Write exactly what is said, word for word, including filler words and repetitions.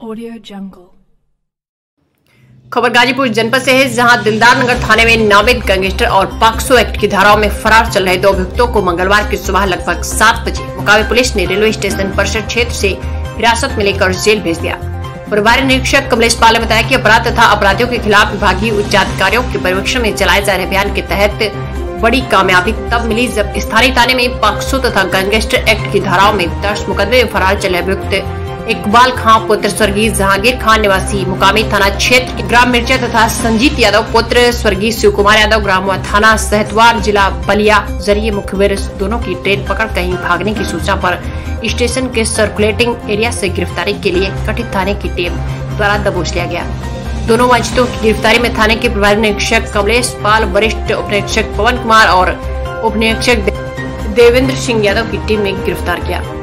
Audio Jungle। खबर गाजीपुर जनपद से है, जहां दिलदार नगर थाने में नामित गैंगस्टर और पॉक्सो एक्ट की धाराओं में फरार चल रहे दो अभियुक्तों को मंगलवार की सुबह लगभग सात बजे मुकामी पुलिस ने रेलवे स्टेशन परिसर क्षेत्र से हिरासत में लेकर जेल भेज दिया। प्रभारी निरीक्षक कमलेश पाल ने बताया कि अपराध तथा अपराधियों के खिलाफ विभागीय उच्चाधिकारियों के पर्यवेक्षण में चलाए जा रहे अभियान के तहत बड़ी कामयाबी तब मिली जब स्थानीय थाने में पॉक्सो तथा गैंगस्टर एक्ट की धाराओं में दर्ज मुकदमे में फरार चले अभियुक्त इकबाल खान पुत्र स्वर्गीय जहांगीर खान निवासी मुकामी थाना क्षेत्र के ग्राम मिर्चा तथा संजीत यादव पुत्र स्वर्गीय शिव कुमार यादव ग्राम थाना सहतवार जिला बलिया जरिए मुखबिर दोनों की ट्रेन पकड़ कहीं भागने की सूचना पर स्टेशन के सर्कुलेटिंग एरिया से गिरफ्तारी के लिए गठित थाने की टीम द्वारा दबोच लिया गया। दोनों वंचितों की गिरफ्तारी में थाने के प्रभारी निरीक्षक कमलेश पाल, वरिष्ठ उप निरीक्षक पवन कुमार और उप निरीक्षक देवेंद्र सिंह यादव की टीम ने गिरफ्तार किया।